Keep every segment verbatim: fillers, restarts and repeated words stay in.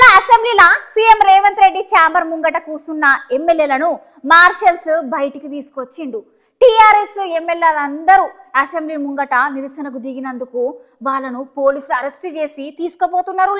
అసెంబ్లీలో CM Revanth Reddy chamber ముంగట కూసున్న ఎమ్మెల్యేలను మార్షల్స్ బయటికి తీసుకొచ్చిండు. టీఆర్ఎస్ ఎమ్మెల్యేలందరూ అసెంబ్లీ ముంగట నిరసనకు దిగినందుకు వాళ్ళను పోలీసులు అరెస్ట్ చేసి తీసుకుపోతున్నారు.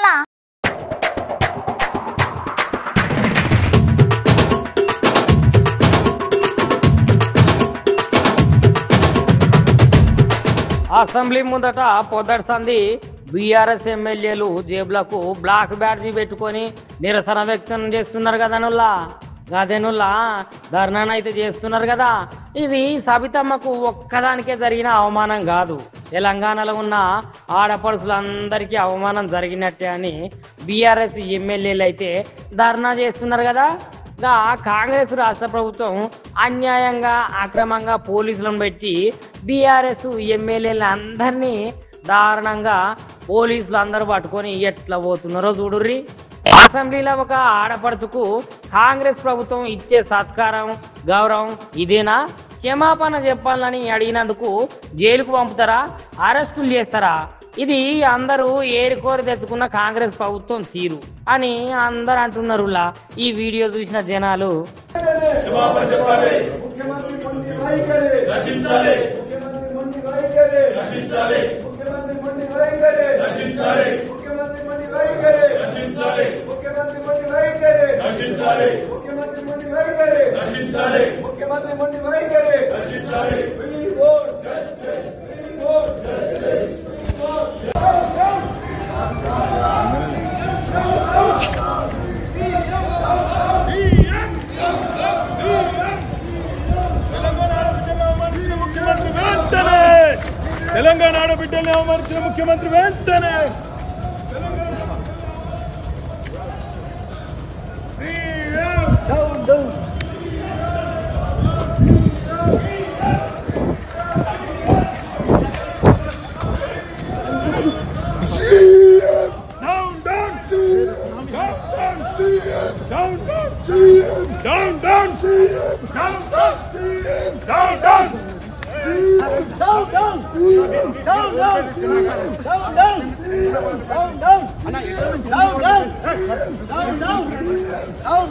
అసెంబ్లీ ముందట పొద్దటి సంది బీఆర్ఎస్ ఎమ్మెల్యేలు జేబులకు బ్లాక్ బ్యాడ్జీ పెట్టుకొని నిరసన వ్యక్తం చేస్తున్నారు కదా నుల్లా గదేనుల్లా ధర్నానైతే చేస్తున్నారు కదా. ఇది సబితమ్మకు ఒక్కదానికే జరిగిన అవమానం కాదు, తెలంగాణలో ఉన్న ఆడపడుచులందరికీ అవమానం జరిగినట్టే అని బీఆర్ఎస్ ఎమ్మెల్యేలు అయితే ధర్నా చేస్తున్నారు కదా. గా కాంగ్రెస్ రాష్ట్ర ప్రభుత్వం అన్యాయంగా అక్రమంగా పోలీసులను పెట్టి బీఆర్ఎస్ ఎమ్మెల్యేలు అందరినీ దారుణంగా పోలీసులు అందరూ పట్టుకొని ఎట్లా పోతున్నారో చూడుర్రి. అసెంబ్లీలో ఒక ఆడపడుచుకు కాంగ్రెస్ ప్రభుత్వం ఇచ్చే సత్కారం గౌరవం ఇదేనా? క్షమాపణ చెప్పాలని అడిగినందుకు జైలుకు పంపుతారా, అరెస్టులు చేస్తారా? ఇది అందరూ ఏరుకోరి తెచ్చుకున్న కాంగ్రెస్ ప్రభుత్వం తీరు అని అందరు అంటున్నారు. ఈ వీడియో చూసిన జనాలు తెలంగాణ ఆడబిడ్డల్ని అవమానించిన ముఖ్యమంత్రి వెంటనే Down, down, down, down, down, down, down, down, down, down, down,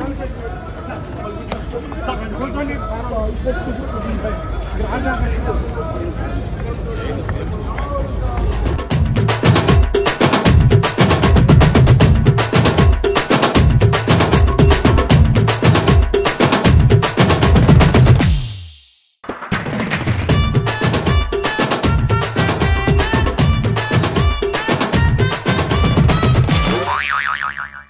down, down, down.